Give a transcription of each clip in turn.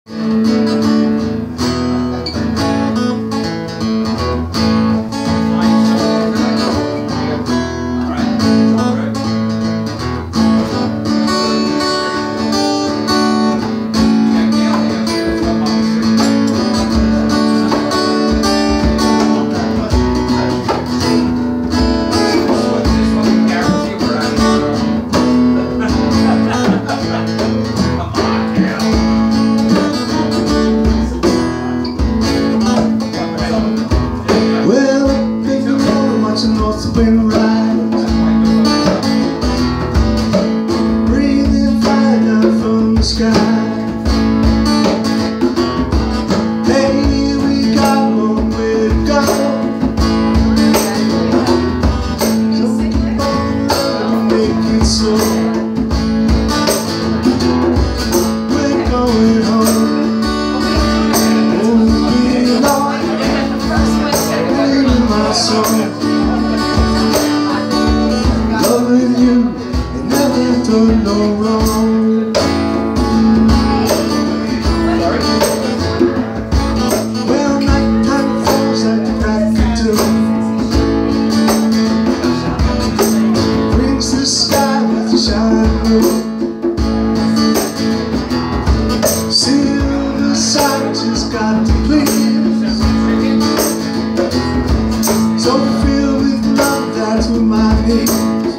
breathing fire from the sky. Hey, we got one way to go. So make it so. We're going home. Won't be long. In my soul. Loving you, it never done no wrong. Well, nighttime falls like the crack of doom, brings the sky with a shining moon. Silver scientists got to please, so filled with love, that's what my need.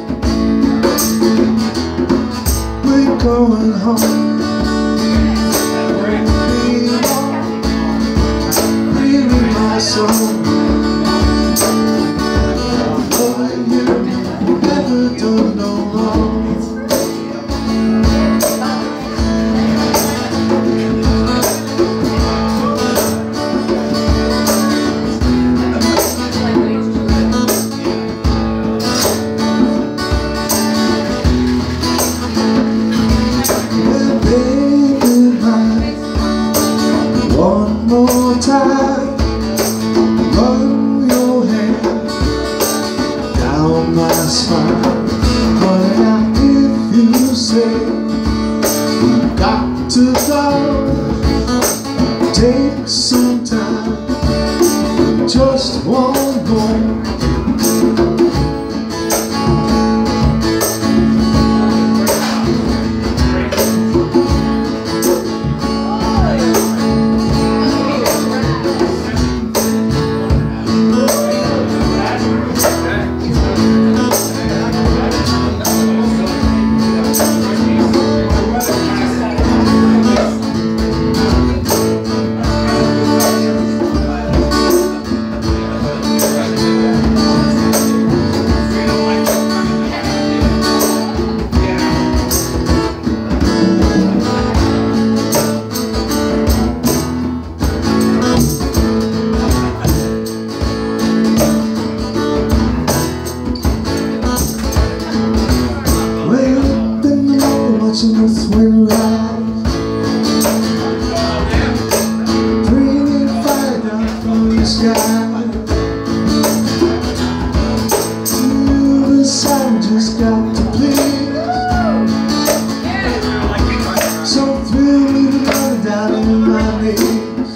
We're going home. Be alone, really my soul. Loving you, never done no wrong. One more time, run your hand down my spine. But now if you say we've got to go, take some time, just one more. Watching the swing rise, breathing fire down from the sky. To the sound just got to please, so thrill me down, down in my knees.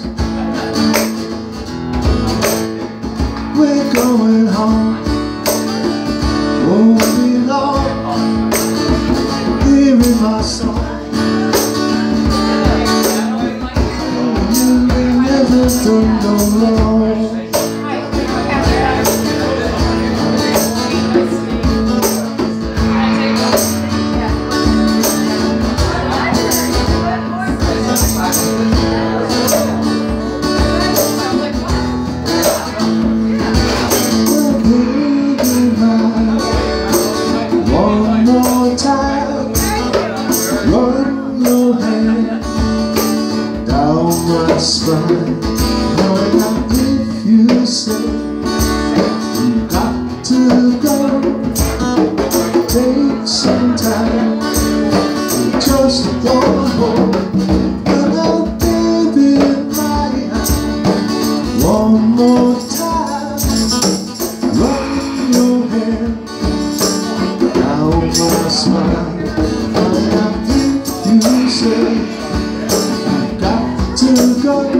We're going home, won't be long. In my soul, you never done no wrong. One more time, run your hand down my spine. Knowing that if you say you got to go, take some time, just one more. And I'll give it my hand. One more time, run your hand down my spine. You say you got got